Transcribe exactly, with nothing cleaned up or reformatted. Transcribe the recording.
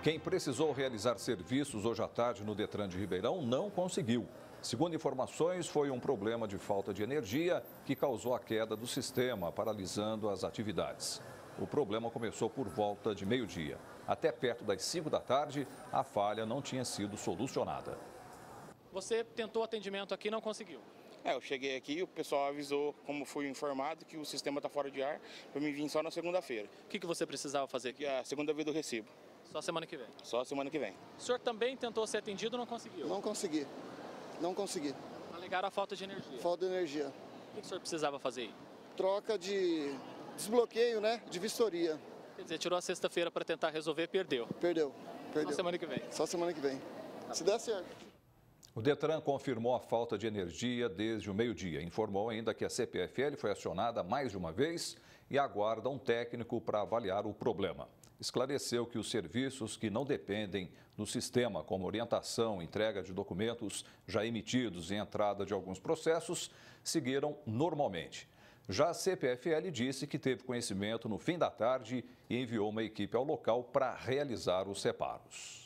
Quem precisou realizar serviços hoje à tarde no Detran de Ribeirão não conseguiu. Segundo informações, foi um problema de falta de energia que causou a queda do sistema, paralisando as atividades. O problema começou por volta de meio-dia. Até perto das cinco da tarde, a falha não tinha sido solucionada. Você tentou atendimento aqui e não conseguiu? É, eu cheguei aqui, o pessoal avisou, como fui informado, que o sistema está fora de ar, para me vir só na segunda-feira. O que, que você precisava fazer aqui? Que é a segunda vez do recibo. Só semana que vem? Só semana que vem. O senhor também tentou ser atendido e não conseguiu? Não consegui. Não consegui. Alegaram a falta de energia? Falta de energia. O que, que o senhor precisava fazer aí? Troca de desbloqueio, né? De vistoria. Quer dizer, tirou a sexta-feira para tentar resolver e perdeu? Perdeu. Perdeu. Só semana que vem? Só semana que vem. Tá. Se der certo. O Detran confirmou a falta de energia desde o meio-dia. Informou ainda que a C P F L foi acionada mais de uma vez e aguarda um técnico para avaliar o problema. Esclareceu que os serviços que não dependem do sistema, como orientação, entrega de documentos já emitidos e entrada de alguns processos, seguiram normalmente. Já a C P F L disse que teve conhecimento no fim da tarde e enviou uma equipe ao local para realizar os reparos.